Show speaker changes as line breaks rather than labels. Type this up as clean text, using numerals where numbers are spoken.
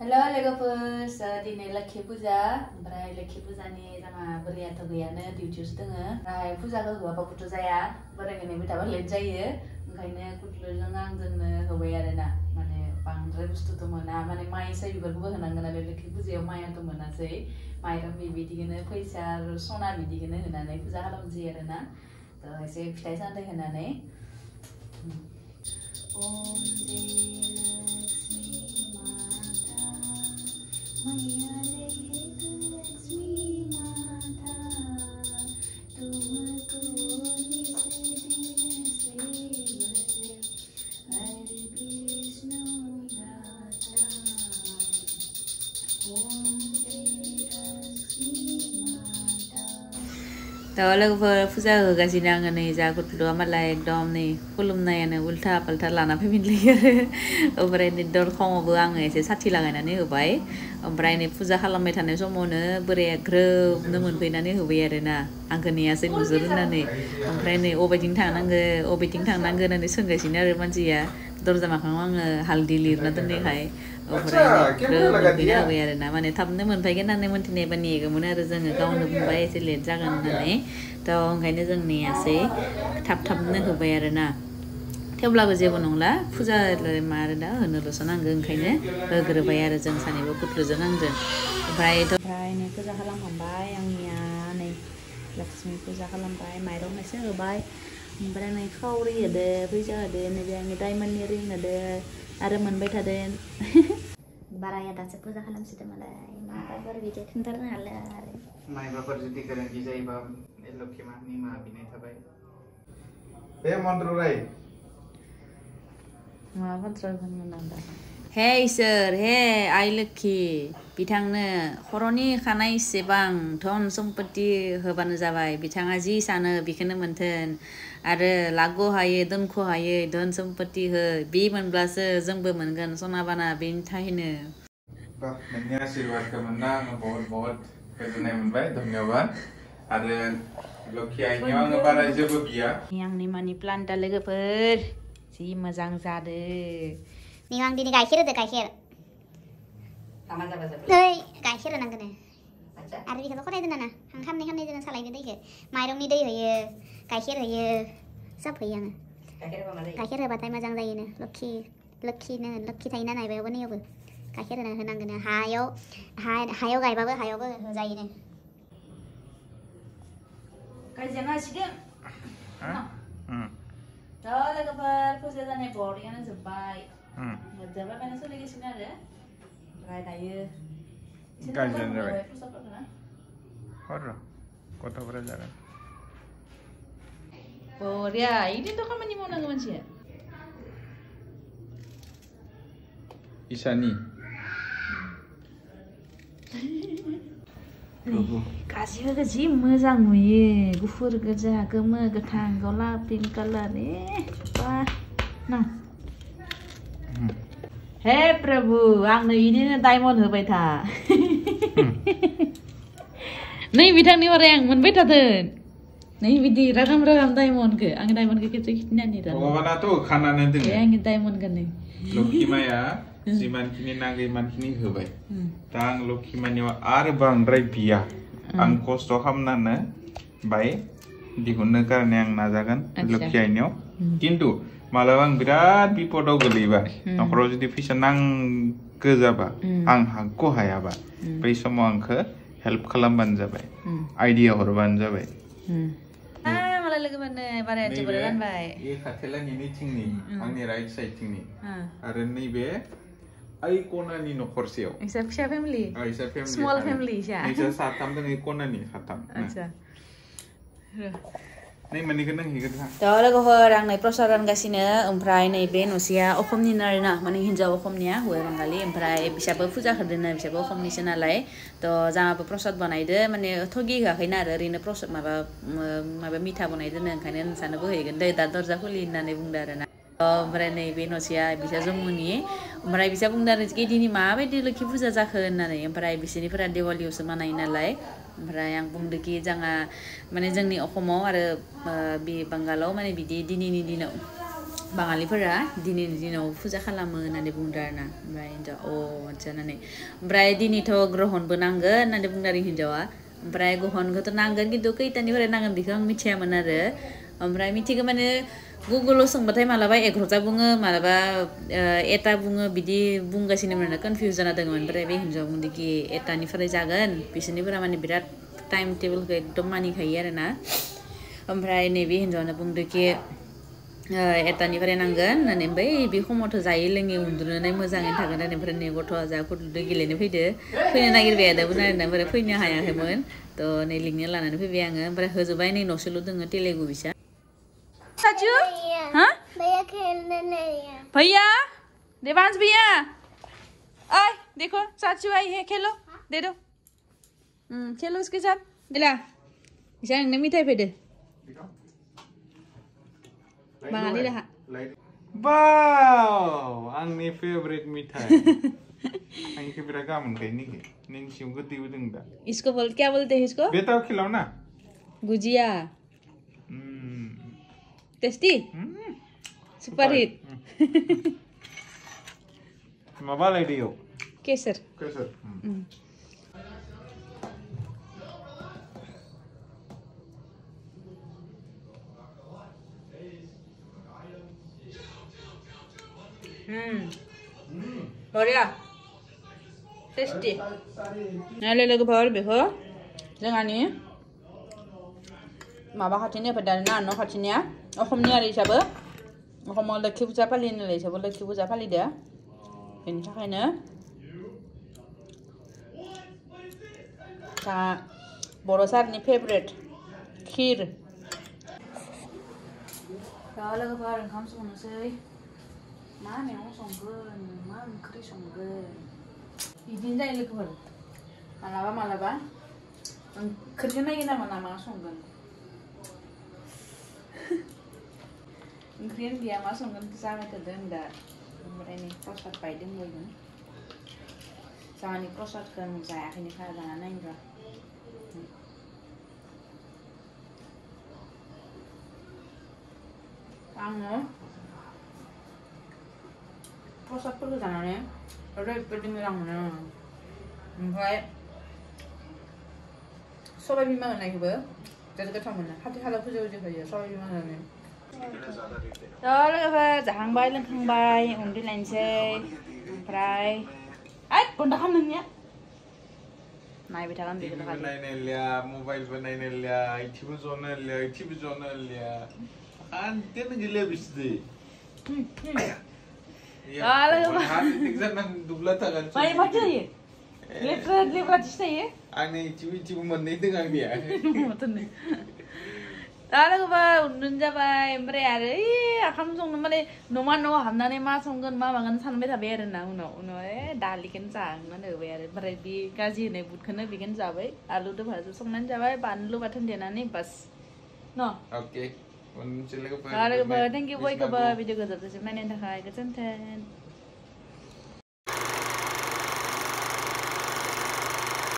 Halo लोगोफोर दिनै लोखि फुजा ओमफ्राय लोखि फुजानि जोंहा बोरायाथ' गैयानो डिउटियावसो दोङो ओमफ्राय फुजाखौ होआबाबोथ' जाया बोराय होनायबाय थाबा लेट जायो ओंखायनो कुटलुजों आंजोंनो होबाय आरोना माने बांद्राय बुस्थुथ' मोना माने माइ साइ बिबारखौबो होनांगोन आरो लोखि फुजायाव माइआथ' मोनासै माइरं बिदिखौनो फैसा सना बिदिखौनो होनानै फुजा खालामसै आरोना थ' एसे फिथाइ सामथाइ होनानै दा लोगोफोर फुजा होगासिनो आङो नै जा कुटलुआ मालाय एकदम नै खुलुमनायानो उल्था पाल्था लाना फैफिनलायो आरो ओमफ्राय नै दरखंआवबो आङो एसे साथि लागायनानै होबाय ओमफ्राय नै फुजा खालामबाय थानाय समावनो बोराया ग्रोबनो मोनफैनानै होबाय आरोना आंखौ नेयासै नुजोर होननानै ओमफ्राय नै अबेथिं थांनांगो होननानै सोंगासिनो आरो मानसिया दरजा मोखाङाव आङो हालदै लिरना दोननायखाय ओमफ्राय ग्रोब मोनफैना होबाय आरोना माने थाबनो मोनफैगोन होननानै मोनथिनायबा नेगौमोन आरो जोङो गावनो बुंबाय एसे लेट जागोन होननानै थ' ओंखायनो जों नेयासै थाबनो होबाय आरोना थेवब्लाबो जेबो नंला फुजा मा आरो दा होनोल'सो नांगौ ओंखायनो होग्रोबाय आरो जों सानैबो कुटलुजों आंजों ओमफ्राय नै फुजा खालामखांबाय आंनिया नै लक्ष्मी फुजा खालामबाय माइरं एसे होबाय ओमफ्राय नै खावरि होदो फैसा होदो नैबे आंनि डायमन्डनि रिं होदो आरो मोनबाय थादों बाराया दासो फुजा खालामसिगोन मालाय माबाफोर बिदि खोन्थानो हाला आरो
माइबाफोर जुदि गोरोन्थि जायोबा लोखि मानि मा बिनाय थाबाय बे मन्त्र राय
मा बाथ्रा बुंनो हे इसोर हे आइ लोखि बिथांनो खर'नि खानाय एसेबां धन सम्पति होबानो जाबाय बिथाङा जि सानो बेखौनो मोनथों आरो लागु हायै दोनख' हायै धन सम्पति हो बे मोनब्लासो जोंबो मोनगोन सना बाना बेनि थाखायनो
नोंनि आशीर्वादखौ मोनना आङो बहुत गोजोननाय मोनबाय धन्यबाद आरो लोखि आइनियाव आङो बारा जेबो बिया
आंनि मानि प्लान्टआ लोगोफोर जि मोजां जादो
नि आं दिनै गाइखेर होदो गाइखेर
थामा जाबा जाबाय
नै गाइखेर होनांगोन आरो बेखौनो खनाय दोना ना आं खामनै दोना सालायनो दैखौ माइरंनि दै होयो गाइखेर होयो सब होयो आङो गाइखेर होबाथाय मोजां जायोनो लोखि थायोना नायबायावबो नैयावबो गाइखेर होनांगोन हायाव गायबाबो हायावबो होजायोनो
गायजानो हासिगोन थ' लोगोफोर फुजा जानाय बरियानो जोब्बाय मोजांबा माने सोलिगासिनो आरो ओमफ्राय दायो
गायजानो जाबाय हर गथ'फोरा जागोन
बरिया इदिनोथ' खामानि मावनांगौ मानसिया
इसानि
गासिबो जि मोजां नुयो गुफुर गोजा गोमो गोथां गलाब पिंक कालार बा ना हे प्रभु आंनो इदिनो डायमन्ड होबाय था नै बिथांनि अराय आं मोनबाय थादों नै बिदि रागाम डायमन्डखौ आं डायमन्डखौ खेबसे खिथिनानै
भगवानाथ' होखानानै दोनो
आंनि डायमन्डखौ नै
लोखि माया जिमानखिनि नांगौ इमानखिनि होबाय दा आं लोखि मानियाव आरो बांद्राय बिया आं खस्थ' खालामनानै बाय दिहुननो कारणे आं नाजागोन लोखि आइनियाव खिन्थु मालाबा आं बिराद बिपदाव गोलैबा न'खराव जुदि फैसा नांगौ जाबा आं हागौ हायाबा बै समाव आंखौ हेल्प खालामबानो जाबाय आइडिया हरबानो जाबाय
मालाय लोगो मोननो बाराया जोबोर रानबाय
बे खाथेलानि थिंनि आंनि राइट साइडथिंनि आरो नैबे आइ कनानि न'खरसेयाव
इसा फिसा फेमिलि
इसा फेमिलि
स्मल फेमिलि इसा
इसा साथाम दङ कनानि साथाम
आच्छा
नै मोननैखौ नों हिगोन
थ' लोगोफोर आं नै प्रसाद रानगासिनो ओमफ्राय नैबे न'सेया अखमनिनो आरोना माने हिन्जाव अखमनिया हौवा बांगालि ओमफ्राय बिसाबो फुजा होदोंनो बिसाबो अखमनिसो नालाय थ' जाहाबो प्रसाद बानायदो माने थगि होआखैना आरो ओरैनो प्रसाद माबा मिथा बानायदोनो ओंखायनो नोंसानोबो हैगोन दे दा दरजा खुलि होननानै बुंदो आरोना ओमफ्राय नैबे न'सेया बिसा जमुनि ओमफ्राय बिसा बुंदों आरो दिनै माबायदि लोखि फुजा जाखो होननानै ओमफ्राय बिसोरनिफोरा देवालियावसो बानायो नालाय ओमफ्राय आं बुंदोंखि जोंहा माने जोंनि अखमाव आरो बे बांगालाव माने बिदि दिनैनि दिनाव बाङालिफोरा दिनैनि दिनाव फुजा खालामो होननानै बुंदों आरोना ओमफ्राय हिन्जाव आदसा होननानै ओमफ्राय दिनैथ' ग्रहणबो नांगोन होननानै बुंदों आरो हिन्जावा ओमफ्राय ग्रहणखौथ' नांगोन खिन्थु खैथानिफ्राय नांगोन बेखौ आं मिथियामोन आरो ओमफ्राय मिथिगौ माने गुगोलाव सोंबाथाय मालाबा 11ता बुङो मालाबा एता बुङो बिदि बुंगासिनोमोन आरो कनफिउज जाना दङमोन ओमफ्राय बे हिन्जावा बुंदोंखि एतानिफ्राय जागोन बिसोरनिफोरा माने बिराद टाइम टेबोलखौ एकदम मानिखायो आरोना ओमफ्राय नैबे हिन्जावानो बुंदोंखि एतानिफ्राय नांगोन होननानै ओमफ्राय बे समावथ' जायै लोङै उन्दुनानै मोजाङैनो थागोन आरो ओमफ्राय नै गथ'आ जा गथ'जों गेलेनो फैनो नागिरबाय थादोंमोन आरोना ओमफ्राय फैनो हायाखैमोन थ' नै लिंनो लानानै फैबाय आङो ओमफ्राय होजोबबाय नै न'सेल' दोङो तेलेगु बिसा साचु हाँ
भैया खेलने नहीं है
भैया देवांश भैया आए देखो चाचू आई है खेलो दे दो खेलो उसके साथ दिला इसा नोंनो मिथाइ फैदो बाङालि राहा
वाव आंनि फेवरेट मिठाई आंनि बिराद गाहाम मोनखायो निखि नोंसिम गोदैबो दं दा
इसको क्या बोलते हैं इसको
बेटाव खिलाओ ना
गुजिया टेस्टी सुपर हिट
माबा लायदो इयाव
केसर बढ़िया टेस्टी नायलाय लोगोफोर बेखौ जोंहानि माबा खाथिनि होफैदारोना न' खाथिनिया असमियारि हिसाबै असमाव लोक्षि फुजा फालियो नालाय हिसाबै लोक्षि फुजा फालिदो बेनि थाखायनो दा बर' सारनि फेभरेट खिर दा लोगोफोर ओंखाम संनोसै मा मैगं संगोन मा ओंख्रि संगोन बिदिनो जायो लोगोफोर मालाबा ओंख्रिखौ नायगिरना मोना मा संगोन ओंख्रियानो गैया मा संगोन जाबाय थादों दा ओमफ्राय नै प्रसाद बायदों बयबो जोंहानि प्रसादखौ आं जायाखैनोखा जाना नायनो आङो प्रसादफोरखौ जानानै ओरैबायदि मोजां मोनो ओमफ्राय सबाय बिमा होनायखौबो जोबोद गोथाव मोनो खाथि खाला फुजा होयो सबाय बिमा होनानै लोगोफोर जाखांबाय लोंखांबाय उन्दुलायनोसै ओमफ्राय बन्द' खालाम नोंनिया नायबाय थागोन बेखौनो खालि
नायनायलिया मबाइलबो नायनायलिया इथिबो ज'नायलिया इथिबो ज'नायलिया आन्टेन गैलिया बिसदि दुब्ला थागोन
माय माथो होयो लेब्रा थिस्थायो
आंनि इथिबो मोननै दं आंनिया
दा लोगोफोर उन्दुनो जाबाय ओमफ्राय आरो ओंखाम संनो माने न'मा न'आव हाबनानै मा संगोन मा मागोन सानबाय थाबाय आरोना उनाव दालिखौनो जानानै होबाय आरो ओमफ्राय बे गाजि होनाय बुटखौनो बेखौनो जाबाय आलुजों भाजि संनानै जाबाय बानलु बाथोन देनानै बास न'
अके लोगोफोर
थेंक इउ बयखौबो भिडिअखौ जोबजासिम नायनायनि थाखाय गोजोन्थों